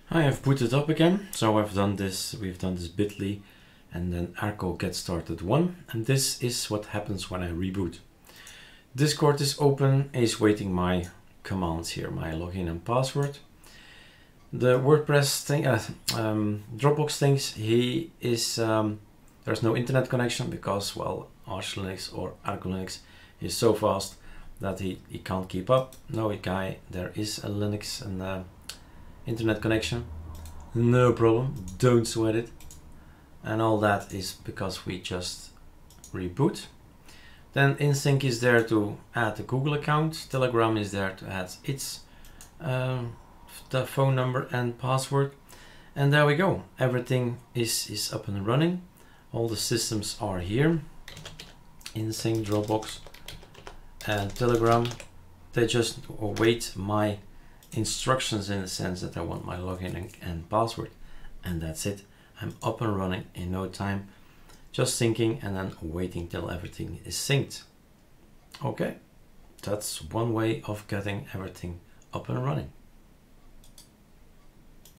I have booted up again, so we've done this bit.ly and then Arco get started 1, and this is what happens when I reboot. Discord is open, is waiting my commands here, my login and password. The WordPress thing, Dropbox thinks he is, there's no internet connection because, well, Arch Linux or Arco Linux is so fast that he can't keep up. No, guy, there is a Linux and internet connection. No problem, don't sweat it. And all that is because we just reboot. Then InSync is there to add a Google account. Telegram is there to add its the phone number and password. And there we go. Everything is up and running. All the systems are here. InSync, Dropbox, and Telegram. They just await my instructions in the sense that I want my login and password. And that's it. I'm up and running in no time. Just syncing and then waiting till everything is synced. Okay, that's one way of getting everything up and running.